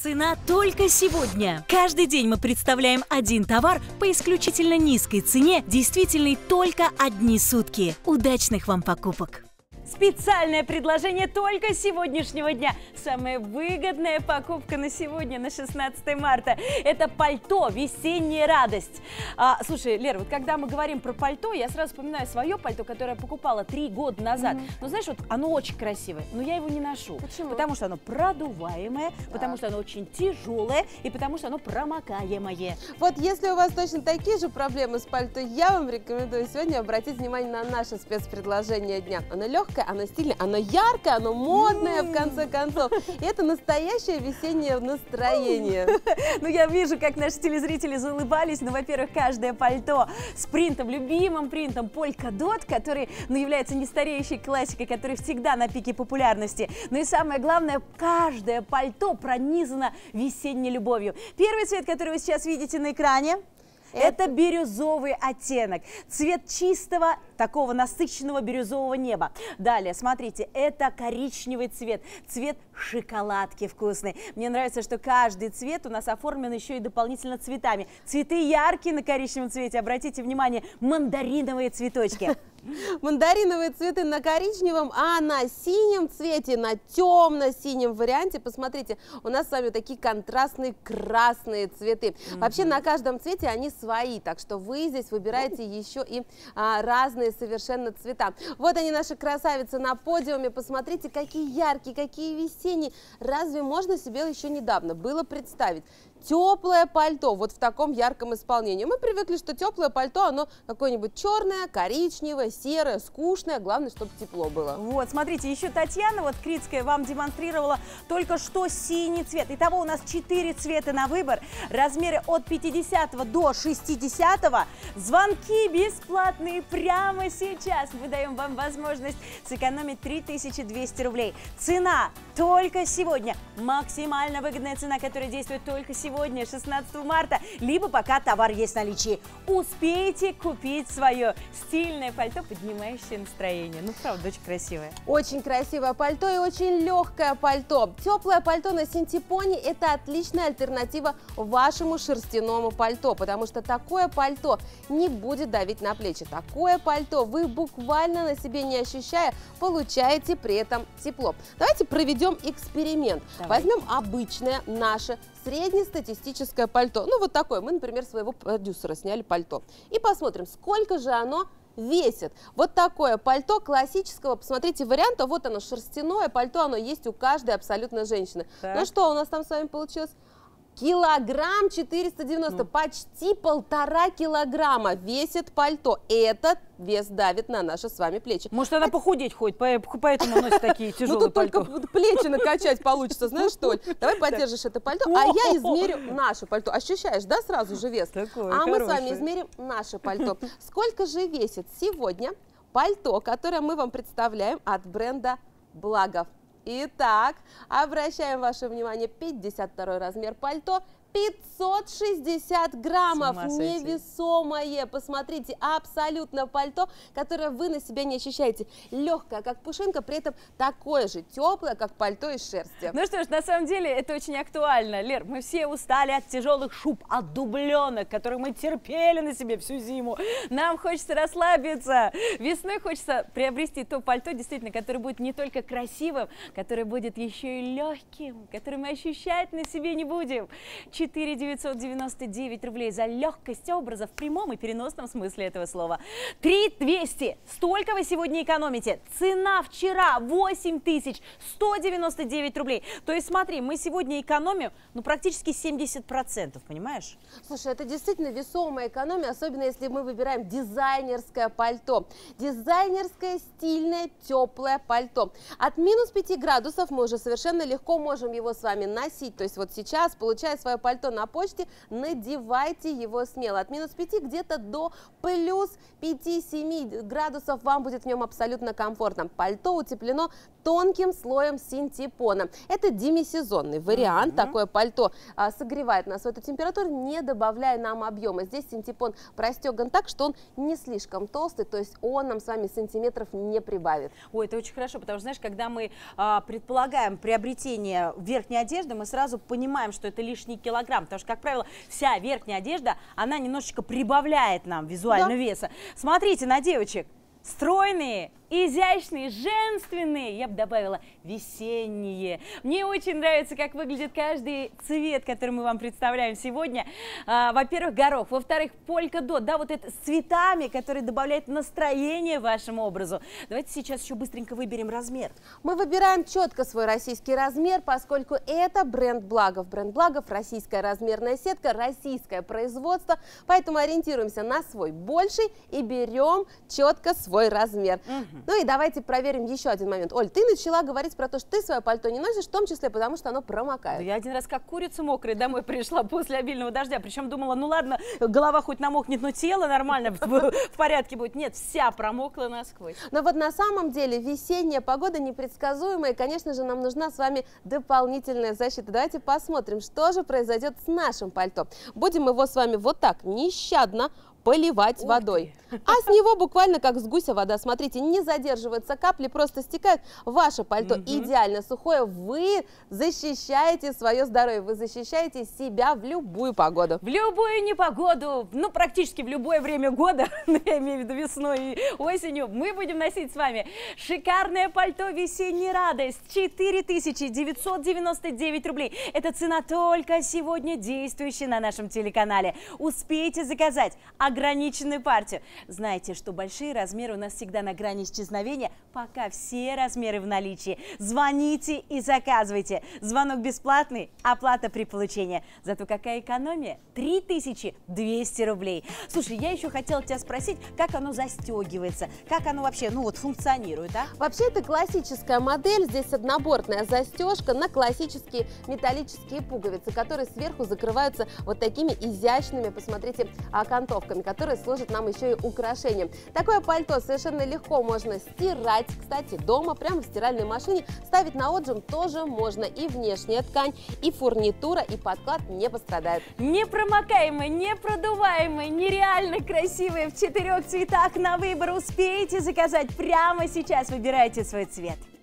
Цена только сегодня. Каждый день мы представляем один товар по исключительно низкой цене, действительной только одни сутки. Удачных вам покупок! Специальное предложение только сегодняшнего дня. Самая выгодная покупка на сегодня, на 16 марта. Это пальто «Весенняя радость». Слушай, Лер, вот когда мы говорим про пальто, я сразу вспоминаю свое пальто, которое я покупала 3 года назад. Ну, знаешь, вот оно очень красивое, но я его не ношу. Почему? Потому что оно продуваемое, потому что оно очень тяжелое и потому что оно промокаемое. Вот если у вас точно такие же проблемы с пальто, я вам рекомендую сегодня обратить внимание на наше спецпредложение дня. Оно легкое, оно стильное, оно яркое, оно модное, в конце концов. И это настоящее весеннее настроение. Ну, я вижу, как наши телезрители заулыбались. Ну, во-первых, каждое пальто с принтом, любимым принтом Polka-Dot, который, является нестареющей классикой, который всегда на пике популярности. Ну и самое главное, каждое пальто пронизано весенней любовью. Первый цвет, который вы сейчас видите на экране, это бирюзовый оттенок, цвет чистого, такого насыщенного бирюзового неба. Далее, смотрите, это коричневый цвет, цвет шоколадки вкусной. Мне нравится, что каждый цвет у нас оформлен еще и дополнительно цветами. Цветы яркие на коричневом цвете, обратите внимание, мандариновые цветочки. Мандариновые цветы на коричневом, а на синем цвете, на темно-синем варианте, посмотрите, у нас с вами такие контрастные красные цветы. Вообще на каждом цвете они свои, так что вы здесь выбираете еще и разные совершенно цвета. Вот они, наши красавицы на подиуме, посмотрите, какие яркие, какие весенние. Разве можно себе еще недавно было представить теплое пальто вот в таком ярком исполнении? Мы привыкли, что теплое пальто, оно какое-нибудь черное, коричневое, серое, скучное, главное, чтобы тепло было. Вот, смотрите, еще Татьяна вот Крицкая вам демонстрировала только что синий цвет. Итого у нас 4 цвета на выбор, размеры от 50 до 60. Звонки бесплатные прямо сейчас. Мы даем вам возможность сэкономить 3200 рублей. Цена только сегодня. Максимально выгодная цена, которая действует только сегодня, 16 марта, либо пока товар есть в наличии. Успейте купить свое стильное пальто, поднимающее настроение. Ну, правда, очень красивое. Очень красивое пальто и очень легкое пальто. Теплое пальто на синтепоне – это отличная альтернатива вашему шерстяному пальто, потому что такое пальто не будет давить на плечи. Такое пальто вы буквально на себе не ощущая, получаете при этом тепло. Давайте проведем эксперимент. Возьмем обычное наше среднестатистическое пальто. Ну, вот такое. Мы, например, своего продюсера сняли пальто. И посмотрим, сколько же оно весит. Вот такое пальто классического, посмотрите, варианта. Вот оно, шерстяное пальто, оно есть у каждой абсолютно женщины. Так. Ну что у нас там с вами получилось? Килограмм 490, почти 1,5 килограмма весит пальто. Этот вес давит на наши с вами плечи. Может, она похудеть ходит, поэтому носит такие тяжелые пальто. Ну, тут только плечи накачать получится, знаешь что? Давай подержишь это пальто, а я измерю наше пальто. Ощущаешь, да, сразу же вес? А мы с вами измерим наше пальто. Сколько же весит сегодня пальто, которое мы вам представляем от бренда Благов? Итак, обращаем ваше внимание, 52 размер пальто, 560 граммов, невесомое, посмотрите, абсолютно пальто, которое вы на себя не ощущаете, легкое, как пушинка, при этом такое же теплое, как пальто из шерсти. Ну что ж, на самом деле это очень актуально, Лер, мы все устали от тяжелых шуб, от дубленок, которые мы терпели на себе всю зиму, нам хочется расслабиться, весной хочется приобрести то пальто, действительно, которое будет не только красивым, которое будет еще и легким, которое мы ощущать на себе не будем. 4999 рублей за легкость образа в прямом и переносном смысле этого слова. 3200. Столько вы сегодня экономите. Цена вчера 8199 рублей. То есть смотри, мы сегодня экономим практически 70%, понимаешь? Слушай, это действительно весомая экономия, особенно если мы выбираем дизайнерское пальто. Дизайнерское, стильное, теплое пальто. От -5 градусов мы уже совершенно легко можем его с вами носить. То есть вот сейчас, получая свое пальто пальто на почте, надевайте его смело. От -5 где-то до плюс 5-7 градусов вам будет в нем абсолютно комфортно. Пальто утеплено тонким слоем синтепона. Это демисезонный вариант. Такое пальто согревает нас в эту температуру, не добавляя нам объема. Здесь синтепон простеган так, что он не слишком толстый, то есть он нам с вами сантиметров не прибавит. Ой, это очень хорошо, потому что, знаешь, когда мы предполагаем приобретение верхней одежды, мы сразу понимаем, что это лишний килограмм, потому что, как правило, вся верхняя одежда, она немножечко прибавляет нам визуально веса. Смотрите на девочек. Стройные, изящные, женственные, я бы добавила, весенние. Мне очень нравится, как выглядит каждый цвет, который мы вам представляем сегодня. Во-первых, горох, во-вторых, полька-дот, да, вот это с цветами, которые добавляют настроение вашему образу. Давайте сейчас еще быстренько выберем размер. Мы выбираем четко свой российский размер, поскольку это бренд Благов. Бренд Благов, российская размерная сетка, российское производство, поэтому ориентируемся на свой больший и берем четко свой размер. Ну и давайте проверим еще один момент. Оль, ты начала говорить про то, что ты свое пальто не носишь, в том числе потому, что оно промокает. Да я один раз как курица мокрая домой пришла после обильного дождя, причем думала, ну ладно, голова хоть намокнет, но тело нормально в порядке будет. Нет, вся промокла насквозь. Но вот на самом деле весенняя погода непредсказуемая, и, конечно же, нам нужна с вами дополнительная защита. Давайте посмотрим, что же произойдет с нашим пальто. Будем его с вами вот так нещадно поливать водой. А с него буквально как с гуся вода. Смотрите, не задерживаются капли, просто стекают. Ваше пальто идеально сухое. Вы защищаете свое здоровье, вы защищаете себя в любую погоду. В любую непогоду, ну практически в любое время года, я имею в виду весной и осенью, мы будем носить с вами шикарное пальто «Весенняя радость». 4999 рублей. Это цена только сегодня действующая на нашем телеканале. Успейте заказать ограниченную партию. Знаете, что большие размеры у нас всегда на грани исчезновения, пока все размеры в наличии. Звоните и заказывайте. Звонок бесплатный, оплата при получении. Зато какая экономия? 3200 рублей. Слушай, я еще хотела тебя спросить, как оно застегивается, как оно вообще, ну вот, функционирует, а? Вообще это классическая модель, здесь однобортная застежка на классические металлические пуговицы, которые сверху закрываются вот такими изящными, посмотрите, окантовками, которые служат нам еще и украшением. Такое пальто совершенно легко можно стирать, кстати, дома, прямо в стиральной машине. Ставить на отжим тоже можно. И внешняя ткань, и фурнитура, и подклад не пострадают. Непромокаемые, непродуваемые, нереально красивые, в 4 цветах на выбор. Успеете заказать прямо сейчас. Выбирайте свой цвет.